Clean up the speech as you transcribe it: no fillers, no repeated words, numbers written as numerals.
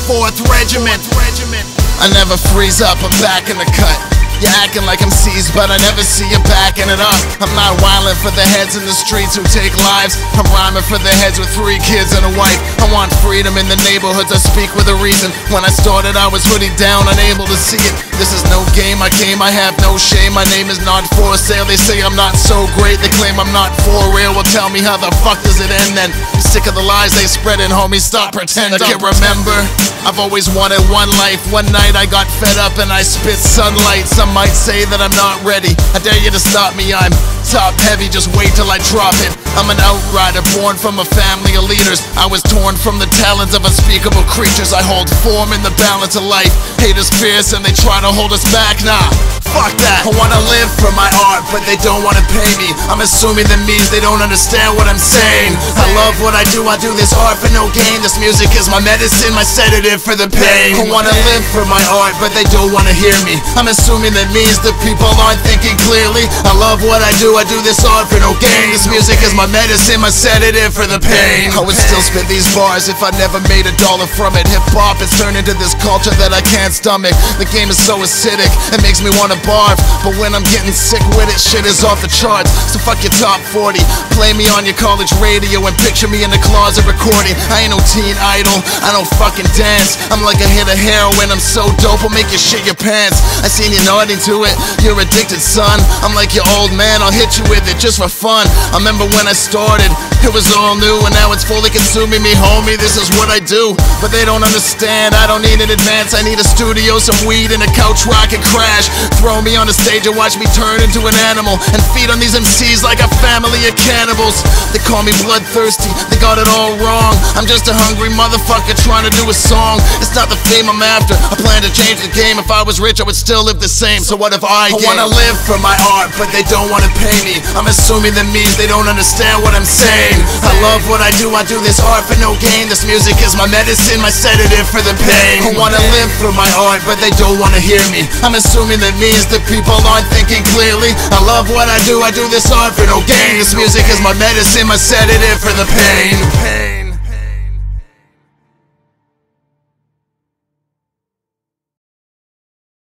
4th Regiment. I never freeze up, I'm back in the cut. You're acting like I'm seized, but I never see you backing it up. I'm not wildin' for the heads in the streets who take lives. I'm rhyming for the heads with 3 kids and a wife. I want freedom in the neighborhoods, I speak with a reason. When I started, I was hoodie down, unable to see it. This is no game, I came, I have no shame. My name is not for sale, they say I'm not so great. They claim I'm not for real, well tell me how the fuck does it end then? I'm sick of the lies they spreading, homie, stop pretending. I can't remember, I've always wanted one life. One night I got fed up and I spit sunlight. Some might say that I'm not ready, I dare you to stop me, I'm top heavy, just wait till I drop it. I'm an outrider, born from a family of leaders. I was torn from the talons of unspeakable creatures. I hold form in the balance of life. Haters fierce and they try to hold us back, nah, fuck that. I wanna live for my art, but they don't wanna pay me. I'm assuming that means they don't understand what I'm saying. I love what I do this art for no gain. This music is my medicine, my sedative for the pain. I wanna live for my art, but they don't wanna hear me. I'm assuming that means the people aren't thinking clearly. I love what I do this art for no gain. This music is my medicine, my sedative for the pain. I would still spit these bars if I never made $1 from it. Hip-hop has turned into this culture that I can't stomach. The game is so acidic, it makes me wanna barf. But when I'm getting sick with it, shit is off the charts. So fuck your top 40, play me on your college radio and picture me in the closet recording. I ain't no teen idol, I don't fucking dance. I'm like a hit of heroin, I'm so dope, I'll make you shit your pants. I seen you nodding to it, you're addicted son. I'm like your old man, I'll hit you with it just for fun. I remember when I started, it was all new, and now it's fully consuming me, homie. This is what I do, but they don't understand. I don't need an advance, I need a studio, some weed, and a couch where I can crash. Throw me on the stage and watch me turn into an animal, and feed on these MCs like a family of cannibals. They call me bloodthirsty, they got it all wrong. I'm just a hungry motherfucker trying to do a song. It's not the fame I'm after, I plan to change the game. If I was rich, I would still live the same. So what if I wanna live for my art, but they don't wanna pay me. I'm assuming that means they don't understand what I'm saying. I love what I do this art for no gain. This music is my medicine, my sedative for the pain. I wanna live for my art, but they don't wanna hear me. I'm assuming that means that people aren't thinking clearly. I love what I do this art for no gain. This music is my medicine, my sedative for the pain.